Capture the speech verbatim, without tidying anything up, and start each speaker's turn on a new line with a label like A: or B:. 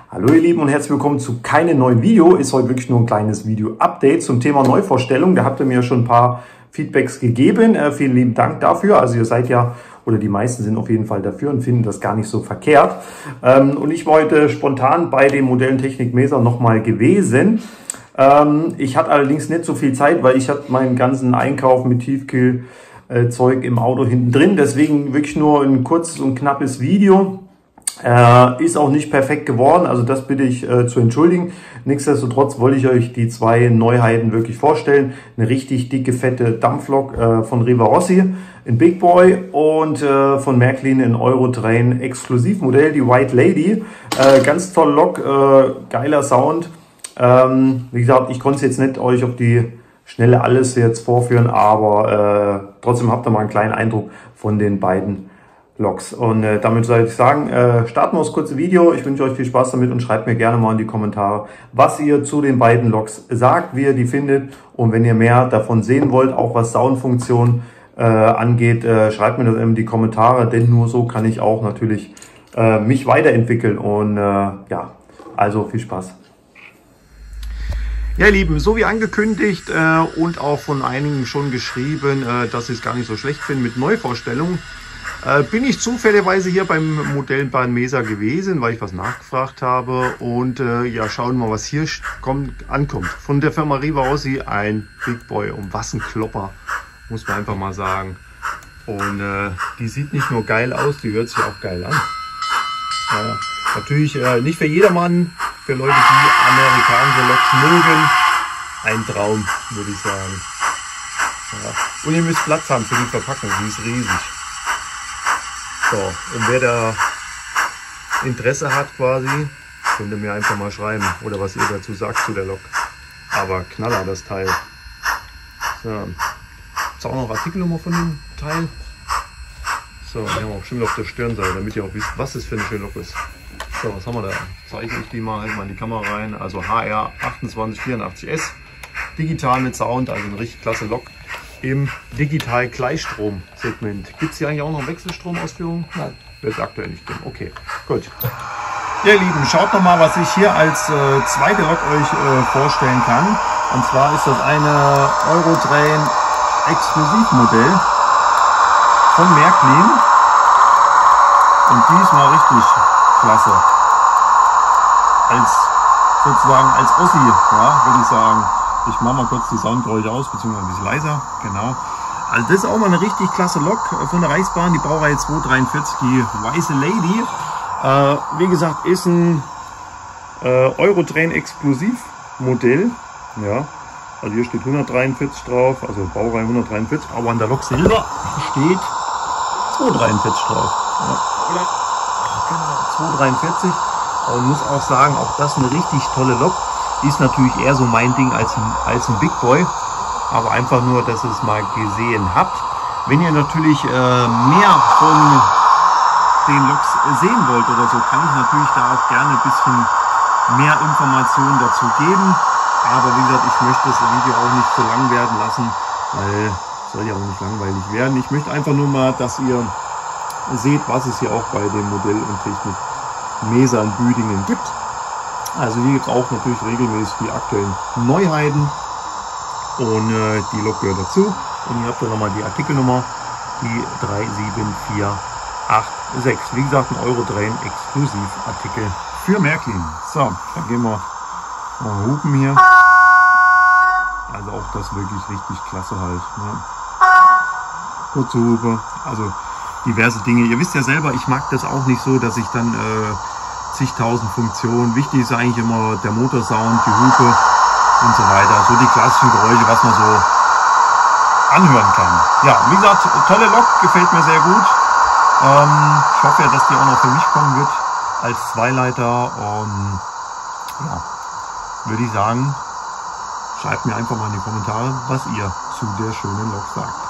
A: Hallo ihr Lieben und herzlich willkommen zu keinem neuen Video. Ist heute wirklich nur ein kleines Video-Update zum Thema Neuvorstellung. Da habt ihr mir schon ein paar Feedbacks gegeben. Äh, vielen lieben Dank dafür. Also ihr seid ja, oder die meisten sind auf jeden Fall dafür und finden das gar nicht so verkehrt. Ähm, und ich war heute spontan bei den Modellen Technik Mesa nochmal gewesen. Ähm, ich hatte allerdings nicht so viel Zeit, weil ich hatte meinen ganzen Einkauf mit Tiefkühlzeug im Auto hinten drin. Deswegen wirklich nur ein kurzes und knappes Video. Äh, ist auch nicht perfekt geworden, also das bitte ich äh, zu entschuldigen. Nichtsdestotrotz wollte ich euch die zwei Neuheiten wirklich vorstellen. Eine richtig dicke, fette Dampflok äh, von Rivarossi in Big Boy und äh, von Märklin in Eurotrain Exklusivmodell, die White Lady. Äh, ganz tolle Lok, äh, geiler Sound. Ähm, wie gesagt, ich konnte es jetzt nicht euch auf die Schnelle alles jetzt vorführen, aber äh, trotzdem habt ihr mal einen kleinen Eindruck von den beiden Loks. Und äh, damit soll ich sagen, äh, starten wir das kurze Video. Ich wünsche euch viel Spaß damit und schreibt mir gerne mal in die Kommentare, was ihr zu den beiden Loks sagt, wie ihr die findet. Und wenn ihr mehr davon sehen wollt, auch was Soundfunktion äh, angeht, äh, schreibt mir das in die Kommentare, denn nur so kann ich auch natürlich äh, mich weiterentwickeln. Und äh, ja, also viel Spaß. Ja, ihr Lieben, so wie angekündigt äh, und auch von einigen schon geschrieben, äh, dass ich es gar nicht so schlecht finde mit Neuvorstellungen. Äh, bin ich zufälligerweise hier beim Modell bei Mesa gewesen, weil ich was nachgefragt habe. Und äh, ja, schauen wir mal, was hier kommt, ankommt. Von der Firma Rivarossi ein Big Boy und was ein Klopper, muss man einfach mal sagen. Und äh, die sieht nicht nur geil aus, die hört sich auch geil an. Ja, natürlich äh, nicht für jedermann, für Leute, die amerikanische Loks mögen. Ein Traum, würde ich sagen. Ja. Und ihr müsst Platz haben für die Verpackung, die ist riesig. So, und wer da Interesse hat quasi, könnt ihr mir einfach mal schreiben oder was ihr dazu sagt zu der Lok. Aber Knaller das Teil. So, jetzt auch noch Artikelnummer von dem Teil. So, die haben wir auch schön auf der Stirnseite, damit ihr auch wisst, was das für eine schöne Lok ist. So, was haben wir da? Zeige ich die mal, halt mal in die Kamera rein. Also H R achtundzwanzig vierundachtzig S, digital mit Sound, also eine richtig klasse Lok. Im Digital-Gleichstrom-Segment. Gibt es hier eigentlich auch noch Wechselstromausführung? Nein, das ist aktuell nicht drin. Okay, gut. Ja, ihr Lieben, schaut noch mal, was ich hier als äh, zweite Lok euch äh, vorstellen kann. Und zwar ist das eine Eurotrain Exklusivmodell von Märklin. Und die ist mal richtig klasse. Als sozusagen als Ossi, ja, würde ich sagen. Ich mache mal kurz die Soundgeräusche aus, beziehungsweise ein bisschen leiser. Genau. Also das ist auch mal eine richtig klasse Lok von der Reichsbahn, die Baureihe zweihundertdreiundvierzig, die Weiße Lady. Äh, wie gesagt, ist ein äh, Eurotrain Exklusivmodell. Ja, also hier steht hundertdreiundvierzig drauf, also Baureihe hundertdreiundvierzig, aber an der Lok selber steht zweihundertdreiundvierzig drauf. Ja, oder? Genau, zweihundertdreiundvierzig. Und muss auch sagen, auch das eine richtig tolle Lok. Ist natürlich eher so mein Ding als ein, als ein Big Boy, aber einfach nur, dass ihr es mal gesehen habt. Wenn ihr natürlich äh, mehr von den Loks sehen wollt oder so, kann ich natürlich da auch gerne ein bisschen mehr Informationen dazu geben. Aber wie gesagt, ich möchte das Video auch nicht zu lang werden lassen, weil es soll ja auch nicht langweilig werden. Ich möchte einfach nur mal, dass ihr seht, was es hier auch bei dem Modell und Technik Mesa in Büdingen gibt. Also hier gibt es auch natürlich regelmäßig die aktuellen Neuheiten und äh, die Lok gehört dazu. Und hier habt ihr nochmal die Artikelnummer, die drei sieben vier acht sechs. Wie gesagt, ein Eurotrain Exklusivartikel für Märklin. So, dann gehen wir mal hupen hier. Also auch das wirklich richtig klasse halt. Ne? Kurze Hupe, also diverse Dinge. Ihr wisst ja selber, ich mag das auch nicht so, dass ich dann äh, zigtausend Funktionen. Wichtig ist eigentlich immer der Motorsound, die Hupe und so weiter. So die klassischen Geräusche, was man so anhören kann. Ja, wie gesagt, tolle Lok, gefällt mir sehr gut. Ähm, ich hoffe ja, dass die auch noch für mich kommen wird als Zweileiter. Und ja, würde ich sagen, schreibt mir einfach mal in die Kommentare, was ihr zu der schönen Lok sagt.